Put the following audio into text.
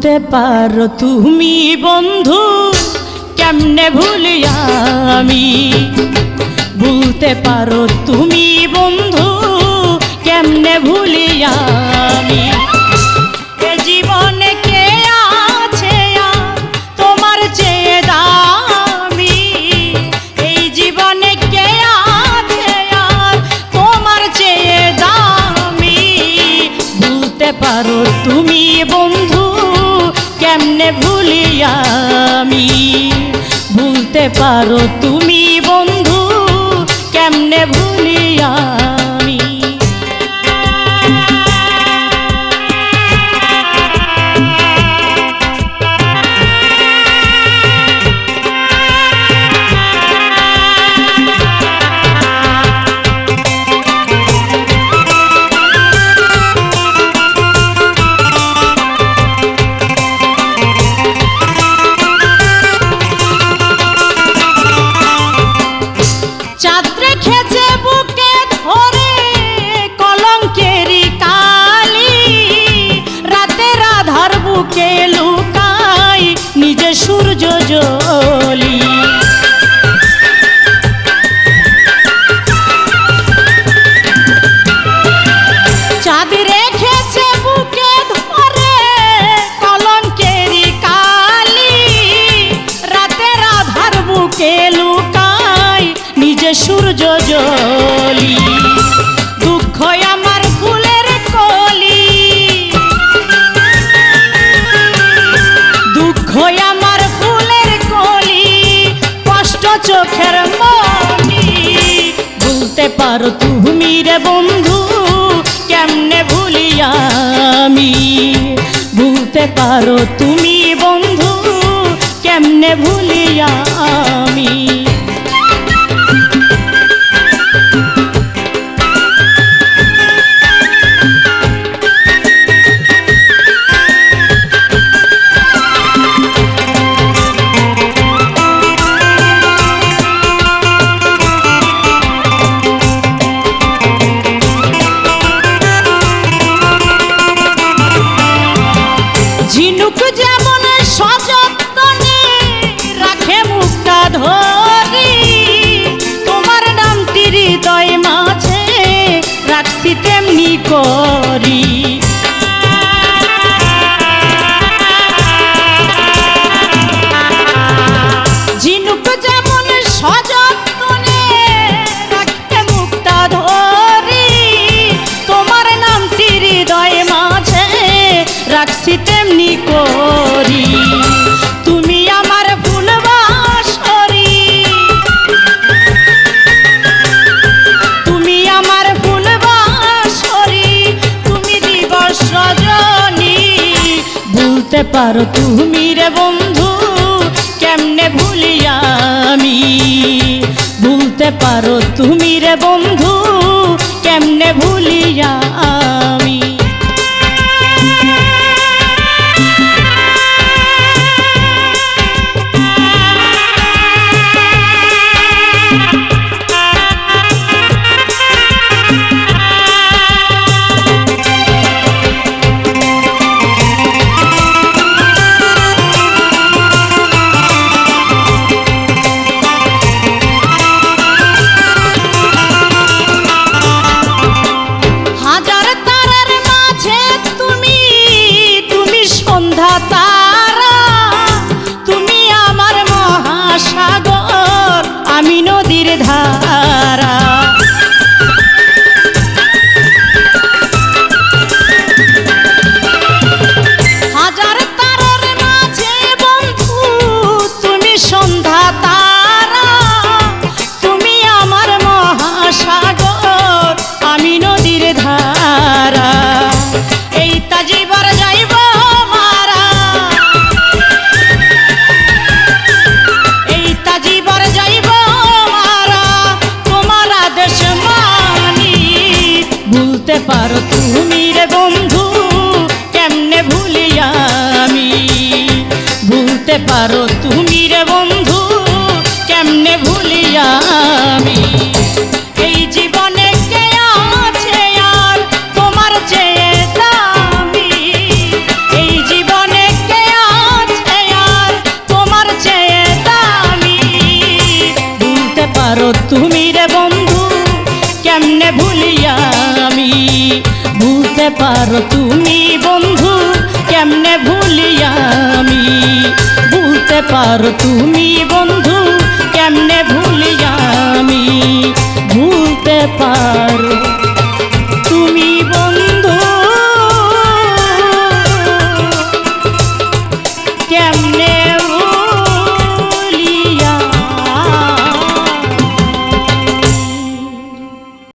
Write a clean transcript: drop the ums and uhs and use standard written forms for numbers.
ভুলতে পারো তুমি বন্ধু কেমনে ভুলি আমি, ভুলতে পারো তুমি বন্ধু কেমনে ভুলি আমি। এ জীবনে কে আছে তোমার চেয়ে দামি, এই জীবনে কে আছে তোমার চেয়ে দামি। ভুলতে পারো তুমি বন্ধু কেমনে ভুলি আমি, ভুলতে পারো তুমি বন্ধু কেমনে ভুলি আমি। সূর্য জ্বলি চাঁদ রেখেছে বুকে ধরে কলঙ্কেরি কালি, রাতের আধার বুকে লুকায় নিজে সূর্য জ্বলি। দুঃখ আমার ফুলের কলি, দুঃখ আমার ফুলের কলি, কষ্ট চোখের মনি। ভুলতে পারো তুমি রে বন্ধু কেমনে ভুলি আমি, ভুলতে পারো তুমি বন্ধু কেমনে ভুলি আমি। ঝিনুক যেমন সযত্নে রাখে মুক্তা ধরি, তোমার নামটি হৃদয় মাঝে রাখছি তেমনি করি। ঝিনুক যেমন সযত্নে রাখে মুক্তা ধরি, তোমার নামটি হৃদয় মাঝে রাখছি তেমনি করি। তুমি আমার ফুলবাসরি, তুমি আমার ফুলবাসরি, তুমি দিবস রজনী। ভুলতে পারো তুমি রে বন্ধু কেমনে ভুলি আমি, ভুলতে পারো তুমি রে বন্ধু কেমনে ভুলি আমি। তারা তুমি আমার মহাসাগর, আমি নদীর ধারা। হাজার তারার মাঝে বন্ধু তুমি সন্ধ্যা তারা, তুমি আমার মহাসাগর, আমি নদীর ধারা। এই তাজিবার যাইব ভুলতে পারো তুমি রে বন্ধু কেমনে ভুলি আমি, ভুলতে পারো তুমি রে বন্ধু কেমনে ভুলি আমি। এই জীবনে কে আছে আর তোমার চেয়ে দামি, এই জীবনে কে তুমি রে বন্ধু কেমনে ভুলি আমি ভুলতে পারো তুমি বন্ধু কেমনে ভুলি আমি ভুলতে পারো তুমি বন্ধু কেমনে